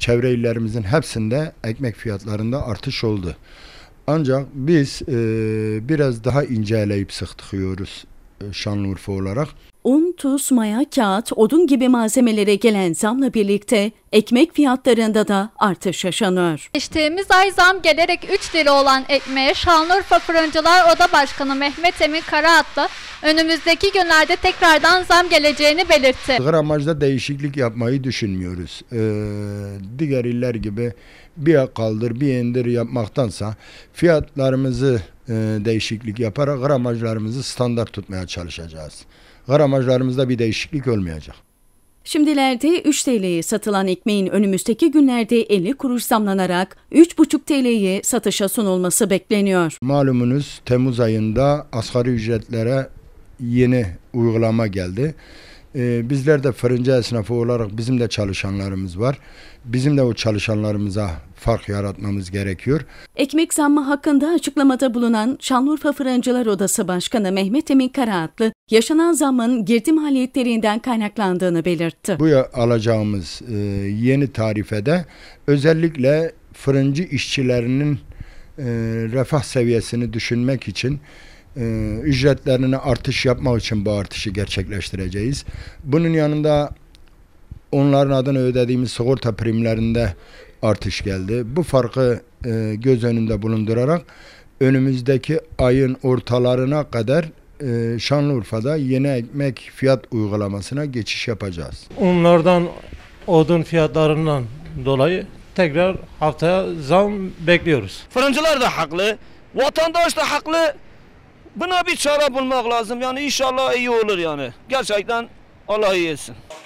çevre illerimizin hepsinde ekmek fiyatlarında artış oldu. Ancak biz biraz daha inceleyip sıktıkıyoruz Şanlıurfa olarak. Un, tuz, maya, kağıt, odun gibi malzemelere gelen zamla birlikte ekmek fiyatlarında da artış yaşanıyor. Geçtiğimiz ay zam gelerek 3 lira olan ekmeğe Şanlıurfa Fırıncılar Oda Başkanı Mehmet Emin Karaatlı önümüzdeki günlerde tekrardan zam geleceğini belirtti. Gramajda değişiklik yapmayı düşünmüyoruz. Diğer iller gibi bir kaldır bir indir yapmaktansa fiyatlarımızı değişiklik yaparak gramajlarımızı standart tutmaya çalışacağız. Gramajlarımızda bir değişiklik olmayacak. Şimdilerde 3 TL'ye satılan ekmeğin önümüzdeki günlerde 50 kuruş zamlanarak 3,5 TL'ye satışa sunulması bekleniyor. Malumunuz Temmuz ayında asgari ücretlere yeni uygulama geldi. Bizler de fırıncı esnafı olarak bizim de çalışanlarımız var. Bizim de o çalışanlarımıza fark yaratmamız gerekiyor. Ekmek zammı hakkında açıklamada bulunan Şanlıurfa Fırıncılar Odası Başkanı Mehmet Emin Karaatlı, yaşanan zammın girdi maliyetlerinden kaynaklandığını belirtti. Bu alacağımız yeni tarifede özellikle fırıncı işçilerinin refah seviyesini düşünmek için ücretlerine artış yapmak için bu artışı gerçekleştireceğiz. Bunun yanında onların adına ödediğimiz sigorta primlerinde artış geldi. Bu farkı göz önünde bulundurarak önümüzdeki ayın ortalarına kadar Şanlıurfa'da yeni ekmek fiyat uygulamasına geçiş yapacağız. Unlardan, odun fiyatlarından dolayı tekrar haftaya zam bekliyoruz. Fırıncılar da haklı, vatandaş da haklı. Buna bir çare bulmak lazım. Yani inşallah iyi olur yani. Gerçekten Allah iyi etsin.